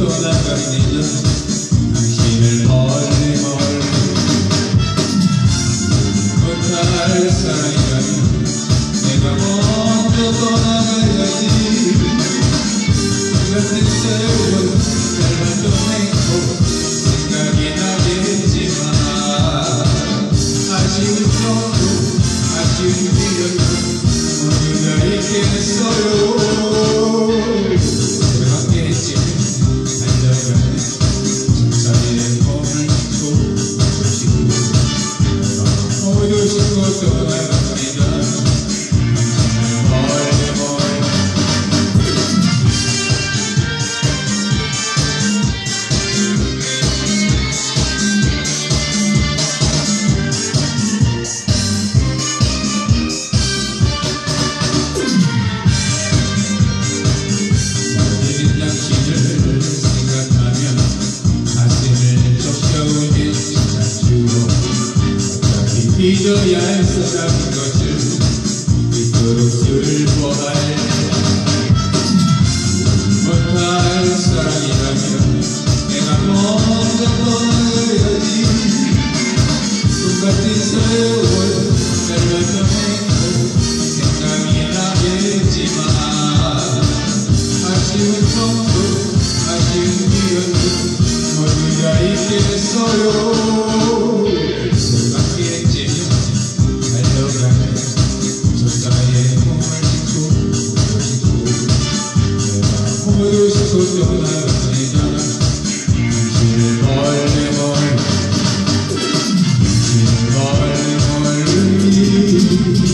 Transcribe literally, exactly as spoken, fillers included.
떠나갑니다. 당신을 멀리 멀리 못할 사랑이라면 내가 먼저 떠나가야지. 같은 세월 닮았던 행복 생각이 나겠지만 아쉬운 정도 아쉬운 기억도 모두가 있겠어요. 그렇겠지만 달려가는 천사의 몸을 싣고 모두 싣고 떠나갑니다. 잊어야 할 사람인 것을 이토록 슬퍼할 못할 사랑이라면 내가 먼저 떠나가야지. 똑같은 세월 닮았던 행복 생각이 나겠지만 아쉬운 정도 아쉬운 기억도 모두가 있겠어요. 모두 싣고 떠나갑니다. 당신을 멀리 멀리 당신을 멀리 멀리